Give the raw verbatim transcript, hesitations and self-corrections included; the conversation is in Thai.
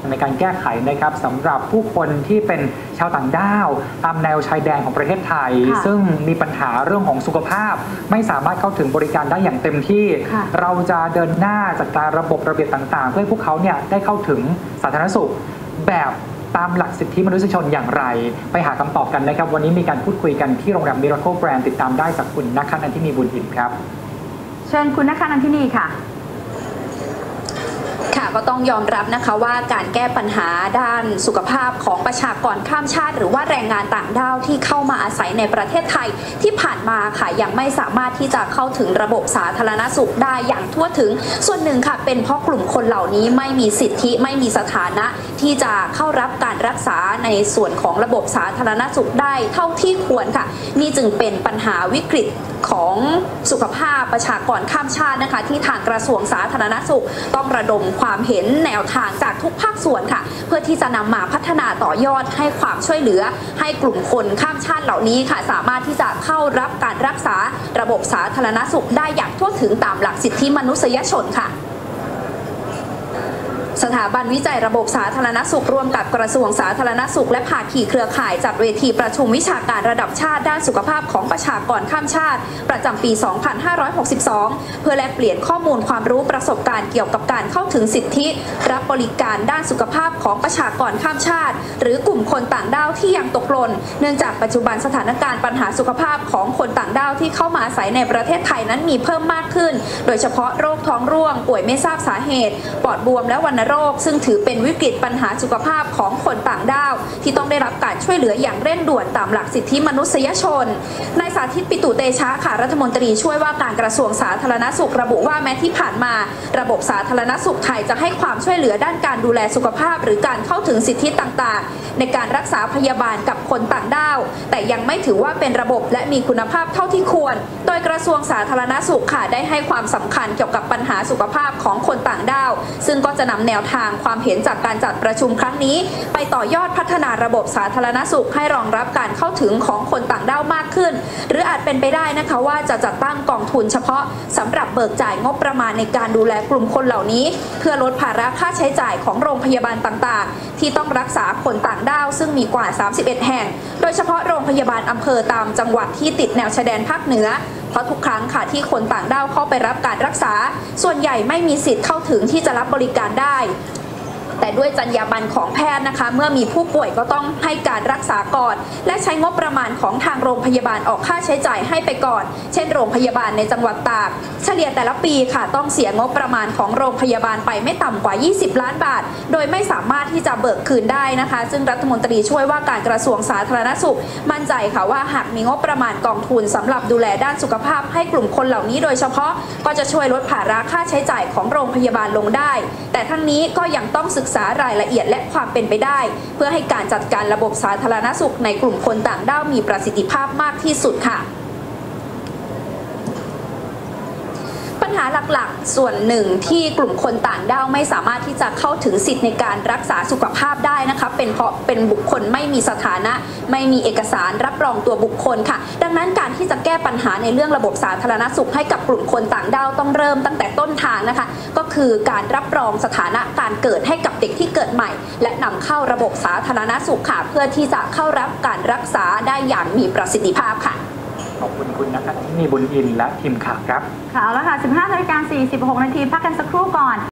ในการแก้ไขนะครับสำหรับผู้คนที่เป็นชาวต่างด้าวตามแนวชายแดนของประเทศไทยซึ่งมีปัญหาเรื่องของสุขภาพไม่สามารถเข้าถึงบริการได้อย่างเต็มที่เราจะเดินหน้าจัดการระบบระเบียบต่างๆเพื่อให้พวกเขาเนี่ยได้เข้าถึงสาธารณสุขแบบตามหลักสิทธิมนุษยชนอย่างไรไปหาคำตอบกันนะครับวันนี้มีการพูดคุยกันที่โรงแรม Miracle Grand ติดตามได้จากคุณณคันธ์ อัญทินีบุญอินครับเชิญคุณณคันธ์ อัญทินีค่ะค่ะก็ต้องยอมรับนะคะว่าการแก้ปัญหาด้านสุขภาพของประชากรข้ามชาติหรือว่าแรงงานต่างด้าวที่เข้ามาอาศัยในประเทศไทยที่ผ่านมาค่ะยังไม่สามารถที่จะเข้าถึงระบบสาธารณสุขได้อย่างทั่วถึงส่วนหนึ่งค่ะเป็นเพราะกลุ่มคนเหล่านี้ไม่มีสิทธิไม่มีสถานะที่จะเข้ารับการรักษาในส่วนของระบบสาธารณสุขได้เท่าที่ควรค่ะนี่จึงเป็นปัญหาวิกฤตของสุขภาพประชากรข้ามชาตินะคะที่ทางกระทรวงสาธารณสุขต้องระดมความเห็นแนวทางจากทุกภาคส่วนค่ะเพื่อที่จะนำมาพัฒนาต่อยอดให้ความช่วยเหลือให้กลุ่มคนข้ามชาติเหล่านี้ค่ะสามารถที่จะเข้ารับการรักษาระบบสาธารณสุขได้อย่างทั่วถึงตามหลักสิทธิมนุษยชนค่ะสถาบันวิจัยระบบสาธารณสุขร่วมกับกระทรวงสาธารณสุขและภาคีเครือข่ายจัดเวทีประชุมวิชาการระดับชาติด้านสุขภาพของประชากรข้ามชาติประจำปี สองพันห้าร้อยหกสิบสอง เพื่อแลกเปลี่ยนข้อมูลความรู้ประสบการณ์เกี่ยวกับการเข้าถึงสิทธิรับบริการด้านสุขภาพของประชากรข้ามชาติหรือกลุ่มคนต่างด้าวที่ยังตกหล่นเนื่องจากปัจจุบันสถานการณ์ปัญหาสุขภาพของคนต่างด้าวที่เข้ามาอาศัยในประเทศไทยนั้นมีเพิ่มมากขึ้นโดยเฉพาะโรคท้องร่วงป่วยไม่ทราบสาเหตุปอดบวมและวัณโรคซึ่งถือเป็นวิกฤตปัญหาสุขภาพของคนต่างด้าวที่ต้องได้รับการช่วยเหลืออย่างเร่งด่วนตามหลักสิทธิมนุษยชนนายสาธิต ปิตุเตชะค่ะรัฐมนตรีช่วยว่าการกระทรวงสาธารณสุขระบุว่าแม้ที่ผ่านมาระบบสาธารณสุขไทยจะให้ความช่วยเหลือด้านการดูแลสุขภาพหรือการเข้าถึงสิทธิต่างๆในการรักษาพยาบาลกับคนต่างด้าวแต่ยังไม่ถือว่าเป็นระบบและมีคุณภาพเท่าที่ควรโดยกระทรวงสาธารณสุขค่ะได้ให้ความสำคัญเกี่ยวกับปัญหาสุขภาพของคนต่างด้าวซึ่งก็จะนำแนวทางความเห็นจากการจัดประชุมครั้งนี้ไปต่อยอดพัฒนาระบบสาธารณสุขให้รองรับการเข้าถึงของคนต่างด้าวมากขึ้นหรืออาจเป็นไปได้นะคะว่าจะจัดตั้งกองทุนเฉพาะสำหรับเบิกจ่ายงบประมาณในการดูแลกลุ่มคนเหล่านี้เพื่อลดภาระค่าใช้จ่ายของโรงพยาบาลต่างๆที่ต้องรักษาคนต่างด้าวซึ่งมีกว่าสามสิบเอ็ดแห่งโดยเฉพาะโรงพยาบาลอำเภอตามจังหวัดที่ติดแนวชายแดนภาคเหนือเพราะทุกครั้งค่ะที่คนต่างด้าวเข้าไปรับการรักษาส่วนใหญ่ไม่มีสิทธิ์เข้าถึงที่จะรับบริการได้แต่ด้วยจรรยาบรรณของแพทย์นะคะเมื่อมีผู้ป่วยก็ต้องให้การรักษาก่อนและใช้งบประมาณของทางโรงพยาบาลออกค่าใช้จ่ายให้ไปก่อนเช่นโรงพยาบาลในจังหวัดตากเฉลี่ยแต่ละปีค่ะต้องเสียงบประมาณของโรงพยาบาลไปไม่ต่ำกว่ายี่สิบล้านบาทโดยไม่สามารถที่จะเบิกคืนได้นะคะซึ่งรัฐมนตรีช่วยว่าการกระทรวงสาธารณสุขมั่นใจค่ะว่าหากมีงบประมาณกองทุนสำหรับดูแลด้านสุขภาพให้กลุ่มคนเหล่านี้โดยเฉพาะก็จะช่วยลดภาระค่าใช้จ่ายของโรงพยาบาลลงได้แต่ทั้งนี้ก็ยังต้องศึกษารายละเอียดและความเป็นไปได้เพื่อให้การจัดการระบบสาธารณสุขในกลุ่มคนต่างด้าวมีประสิทธิภาพมากที่สุดค่ะปัญหาหลักๆส่วนหนึ่งที่กลุ่มคนต่างด้าวไม่สามารถที่จะเข้าถึงสิทธิในการรักษาสุขภาพได้นะคะเป็นเพราะเป็นบุคคลไม่มีสถานะไม่มีเอกสารรับรองตัวบุคคลค่ะดังนั้นการที่จะแก้ปัญหาในเรื่องระบบสาธารณสุขให้กับกลุ่มคนต่างด้าวต้องเริ่มตั้งแต่ต้นทางนะคะก็คือการรับรองสถานะการเกิดให้กับเด็กที่เกิดใหม่และนำเข้าระบบสาธารณสุขค่ะเพื่อที่จะเข้ารับการรักษาได้อย่างมีประสิทธิภาพค่ะขอบคุณคุณนะครับที่มีบุญอินและทีมข่าวครับข่าวแล้วค่ะ สิบห้านาฬิกาสี่สิบหกนาทีพักกันสักครู่ก่อน